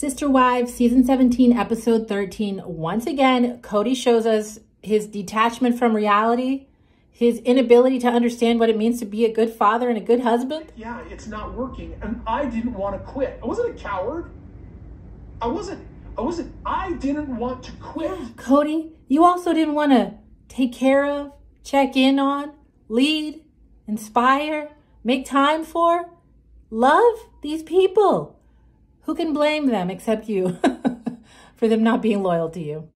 Sister Wives, Season 17, Episode 13. Once again, Cody shows us his detachment from reality, his inability to understand what it means to be a good father and a good husband. Yeah, it's not working, and I didn't want to quit. I wasn't a coward. I didn't want to quit. Cody, you also didn't want to take care of, check in on, lead, inspire, make time for, love these people. Who can blame them except you for them not being loyal to you?